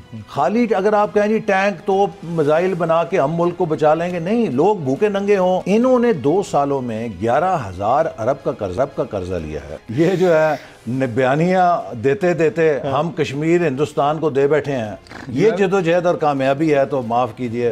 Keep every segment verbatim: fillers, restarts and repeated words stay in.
خالی اگر آپ کہیں جی ٹینک توپ میزائل بنا کے ہم ملک کو بچا لیں گے، نہیں، لوگ بھوکے ننگے ہوں۔ انہوں نے دو سالوں میں گیارہ ہزار ارب کا قرضہ کا قرضہ لیا ہے۔ یہ جو ہے بیانیاں دیتے دیتے ہم کشمیر ہندوستان کو دے بیٹھے ہیں، یہ جدوجہد اور کامیابی ہے تو معاف کیجئے۔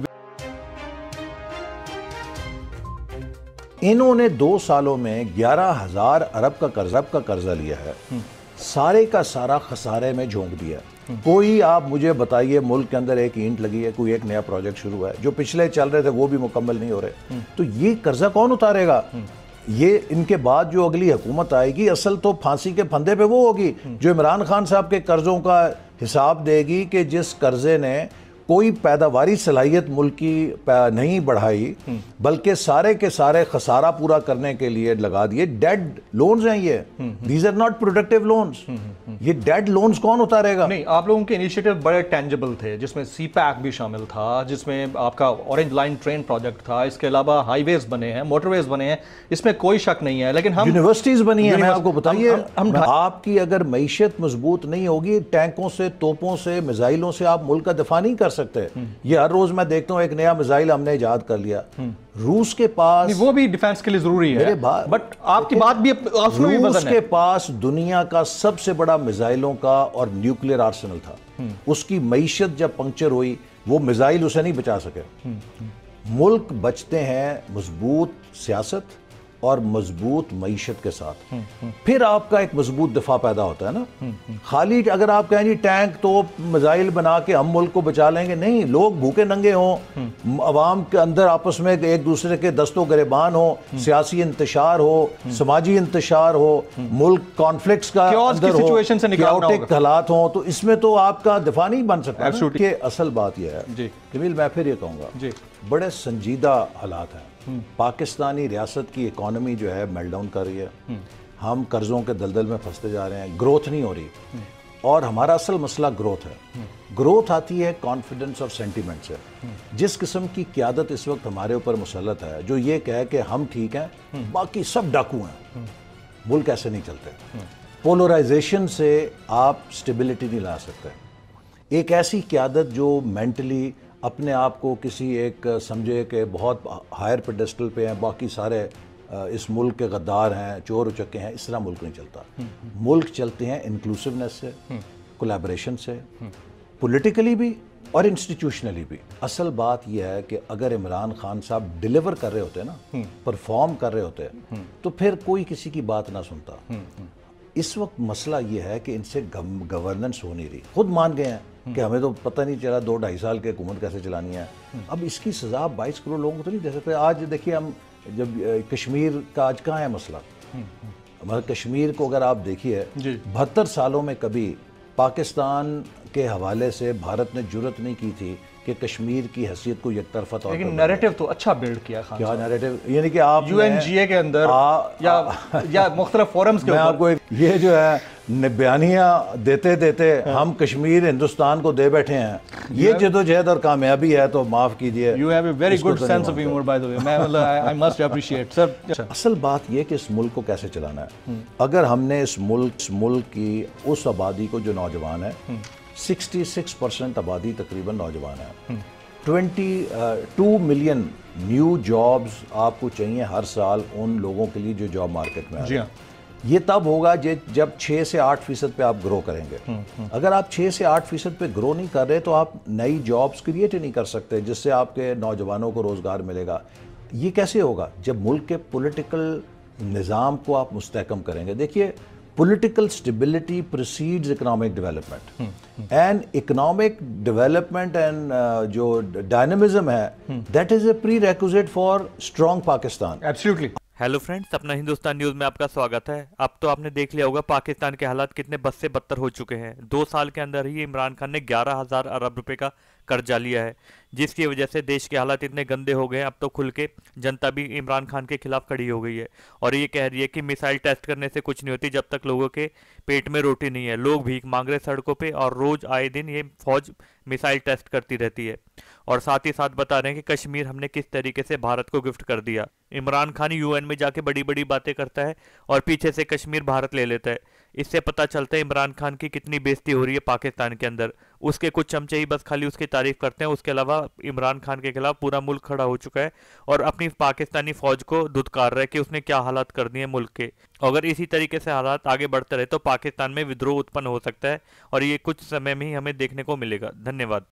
انہوں نے دو سالوں میں گیارہ ہزار ارب کا قرضہ کا قرضہ لیا ہے، سارے کا سارا خسارے میں جھونک دیا۔ کوئی آپ مجھے بتائیے ملک کے اندر ایک اینٹ لگی ہے، کوئی ایک نیا پروجیکٹ شروع ہوا ہے، جو پچھلے چل رہے تھے وہ بھی مکمل نہیں ہو رہے، تو یہ قرضہ کون اتارے گا؟ یہ ان کے بعد جو اگلی حکومت آئے گی اصل تو پھانسی کے پھندے پہ وہ ہوگی جو عمران خان صاحب کے قرضوں کا حساب دے گی کہ جس قرضے نے کوئی پیداواری صلاحیت ملک کی نہیں بڑھائی بلکہ سارے کے سارے خسارہ پورا کرنے کے لیے لگا دیے۔ ڈیڈ لونز ہیں یہ، these are not productive loans. یہ ڈیڈ لونز کون اتارے گا؟ نہیں، آپ لوگوں کے انیشیٹو بڑے ٹینجبل تھے، جس میں سی پیک بھی شامل تھا، جس میں آپ کا اورنج لائن ٹرین پروجیکٹ تھا، اس کے علاوہ ہائی ویز بنے ہیں، موٹر ویز بنے ہیں، اس میں کوئی شک نہیں ہے، لیکن ہم یونیورسٹیز بنی ہیں۔ میں آپ کو بتائیے، آپ کی اگر معیشت مضبوط نہیں ہوگی، ٹینکوں سے، توپوں سے، میزائلوں سے آپ ملک کا دفاع نہیں کر سکتے۔ یہ ہر روز میں دیکھتا ہوں ایک نیا میزائل ہم نے ایجاد کر لیا۔ روس کے پاس، وہ بھی ڈیفینس کے لیے ضروری ہے، بٹ آپ کی بات بھی روس کے پاس دنیا کا سب سے بڑا میزائلوں کا اور نیوکلیر آرسنل تھا۔ اس کی معیشت جب پنکچر ہوئی وہ میزائل اسے نہیں بچا سکے۔ ملک بچتے ہیں مضبوط سیاست اور مضبوط معیشت کے ساتھ، پھر آپ کا ایک مضبوط دفاع پیدا ہوتا ہے نا۔ خالی اگر آپ کہیں جی ٹینک توپ میزائل بنا کے ہم ملک کو بچا لیں گے، نہیں، لوگ بھوکے ننگے ہوں، عوام کے اندر آپس میں ایک دوسرے کے دست و گریبان ہو، سیاسی انتشار ہو، سماجی انتشار ہو، ملک کانفلکٹس کا اندر ہو، کیوٹک حالات ہوں، تو اس میں تو آپ کا دفاع نہیں بن سکتا۔ کہ اصل بات یہ ہے جمیل، میں پھر یہ کہوں گا بڑے سنجیدہ حالات ہیں۔ پاکستانی ریاست کی اکانومی جو ہے میل ڈاؤن کر رہی ہے، ہم قرضوں کے دلدل میں پھنستے جا رہے ہیں، گروتھ نہیں ہو رہی، اور ہمارا اصل مسئلہ گروتھ ہے۔ گروتھ آتی ہے کانفیڈنس اور سینٹیمنٹ سے۔ جس قسم کی قیادت اس وقت ہمارے اوپر مسلط ہے، جو یہ کہے کہ ہم ٹھیک ہیں باقی سب ڈاکو ہیں، ملک ایسے نہیں چلتے۔ پولرائزیشن سے آپ سٹیبلٹی نہیں لا سکتے۔ ایک ایسی قیادت جو مینٹلی اپنے آپ کو کسی ایک سمجھے کہ بہت ہائر پیڈسٹل پہ ہیں، باقی سارے اس ملک کے غدار ہیں، چور اچکے ہیں، اس طرح ملک نہیں چلتا۔ ملک چلتے ہیں انکلوسیونیس سے، کولیبریشن سے، پولیٹیکلی بھی اور انسٹیٹیوشنلی بھی۔ اصل بات یہ ہے کہ اگر عمران خان صاحب ڈیلیور کر رہے ہوتے نا، پرفارم کر رہے ہوتے، تو پھر کوئی کسی کی بات نہ سنتا۔ اس وقت مسئلہ یہ ہے کہ ان سے گورننس ہو نہیں رہی، خود مان گئے ہیں کہ ہمیں تو پتہ نہیں چلا دو ڈھائی سال کے حکومت کیسے چلانی ہے۔ اب اس کی سزا بائیس کروڑ لوگوں کو تو نہیں دے سکتے۔ آج دیکھیے، ہم جب کشمیر کا آج کہاں ہے مسئلہ، ہمارا کشمیر کو اگر آپ دیکھیے، بہتر سالوں میں کبھی پاکستان کے حوالے سے بھارت نے جرت نہیں کی تھی کہ کشمیر کی حیثیت کو یک طرفہ طور پر، لیکن نیریٹو تو اچھا بیلڈ کیا خان کیا نیریٹو، یعنی کہ آپ یو این جی اے کے اندر یا مختلف فورمز کے میں آپ کو یہ جو ہے بیانیاں دیتے دیتے ہم کشمیر ہندوستان کو دے بیٹھے ہیں، یہ جدوجہد اور کامیابی ہے تو معاف کیجئے۔ You have a very good sense of humour by the way, میں آئی مسٹ اپریشیٹ سر۔ اصل بات یہ کہ اس ملک کو کیسے چلانا ہے۔ اگر ہم نے اس ملک اس ملک کی اس آبادی کو جو نوجوان ہے، سکسٹی سکس پرسنٹ آبادی تقریباً نوجوان ہے، twenty two million new jobs آپ کو چاہیے ہر سال ان لوگوں کے لیے جو جاب مارکیٹ میں آئے۔ یہ تب ہوگا جب چھ سے آٹھ فیصد پہ آپ گرو کریں گے۔ اگر آپ چھ سے آٹھ فیصد پہ گرو نہیں کر رہے تو آپ نئی جابز کریٹ ہی نہیں کر سکتے جس سے آپ کے نوجوانوں کو روزگار ملے گا۔ یہ کیسے ہوگا؟ جب ملک کے پولیٹیکل نظام کو آپ مستحکم کریں گے۔ دیکھیے، political stability precedes economic development and economic development and uh, جو dynamism ہے that is a prerequisite for strong Pakistan. Absolutely. Hello friends, اپنا ہندوستان نیوز میں آپ کا سواگت ہے۔ اب تو آپ نے دیکھ لیا ہوگا پاکستان کے حالات کتنے بد سے بدتر ہو چکے ہیں۔ دو سال کے اندر ہی عمران خان نے گیارہ ہزار ارب روپے کا قرضہ لیا ہے، جس کی وجہ سے دیش کے حالات اتنے گندے ہو گئے ہیں۔ اب تو کھل کے جنتا بھی عمران خان کے خلاف کھڑی ہو گئی ہے اور یہ کہہ رہی ہے کہ میسائل ٹیسٹ کرنے سے کچھ نہیں ہوتی جب تک لوگوں کے پیٹ میں روٹی نہیں ہے۔ لوگ بھیک مانگ رہے سڑکوں پہ اور روز آئے دن یہ فوج میسائل ٹیسٹ کرتی رہتی ہے، اور ساتھ ہی ساتھ بتا رہے ہیں کہ کشمیر ہم نے کس طریقے سے بھارت کو گفٹ کر دیا۔ عمران خان یو این میں جا کے بڑی بڑی باتیں کرتا ہے اور پیچھے سے کشمیر بھارت لے لیتا ہے۔ इससे पता चलता है इमरान खान की कितनी बेइज्जती हो रही है पाकिस्तान के अंदर। उसके कुछ चमचे ही बस खाली उसकी तारीफ करते हैं, उसके अलावा इमरान खान के खिलाफ पूरा मुल्क खड़ा हो चुका है और अपनी पाकिस्तानी फौज को धुतकार रहा है कि उसने क्या हालात कर दिए मुल्क के। अगर इसी तरीके से हालात आगे बढ़ते रहे तो पाकिस्तान में विद्रोह उत्पन्न हो सकता है और ये कुछ समय में ही हमें देखने को मिलेगा। धन्यवाद।